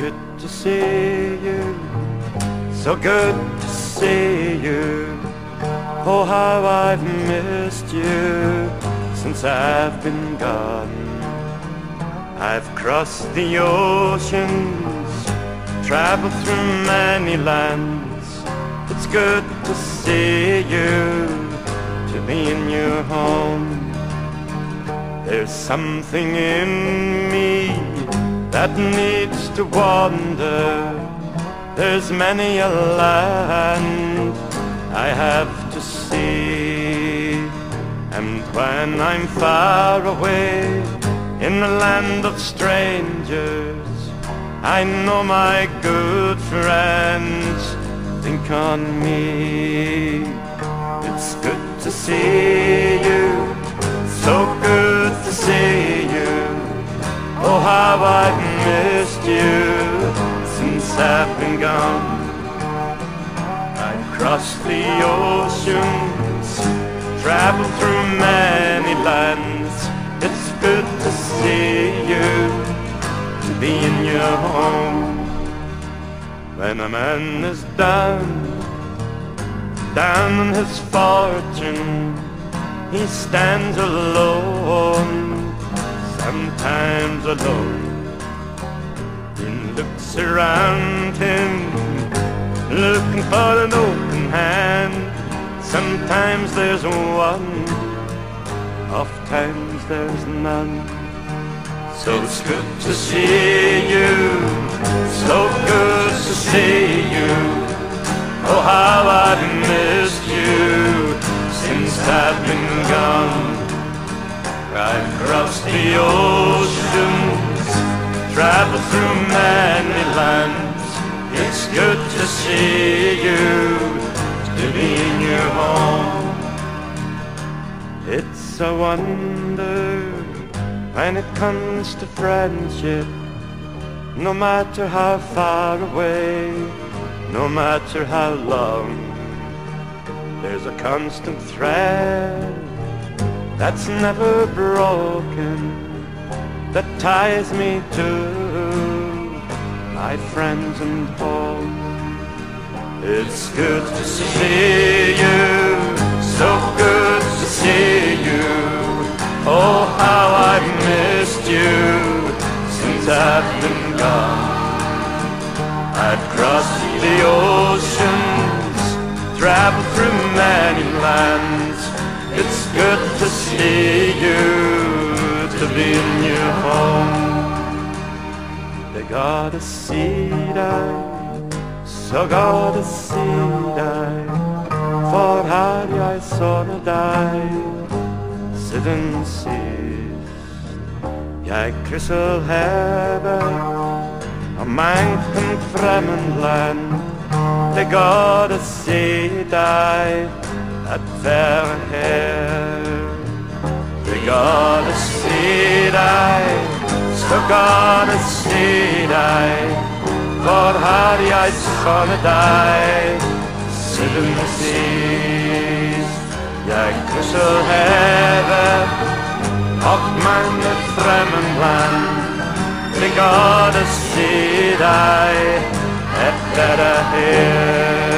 good to see you, so good to see you. Oh, how I've missed you since I've been gone. I've crossed the oceans, traveled through many lands. It's good to see you, to be in your home. There's something in me that needs to wander. There's many a land I have to see. And when I'm far away in the land of strangers, I know my good friends think on me. It's good to see you, so good to see you. Oh, how I've missed you since I've been gone. I've crossed the oceans, traveled through many lands. It's good to see you, to be in your home. When a man is down on his fortune, he stands alone, sometimes alone. He looks around him, looking for an open hand. Sometimes there's one, oft-times there's none. So it's good to see you, so good to see you. Oh, how I've missed you since I've been gone. I've crossed the oceans, traveled through many lands. It's good to see you, to be in your home. It's a wonder when it comes to friendship, no matter how far away, no matter how long, there's a constant thread that's never broken, that ties me to my friends and home. It's good to see you, so good to see you. Oh, how I've missed you since I've been gone. I've crossed the oceans, traveled through many lands. It's good to see you, to be in your home. They got a seed eye, så got a seed eye, for her jeg så deg siden sist. Jeg krysser havet og mangt en fremmed land. Det går å se deg at være her. Det går å se deg, så går å se deg, for her jeg så deg siden sist. Jeg krysser havet og mangt et fremmed land. Det går å se deg at være her.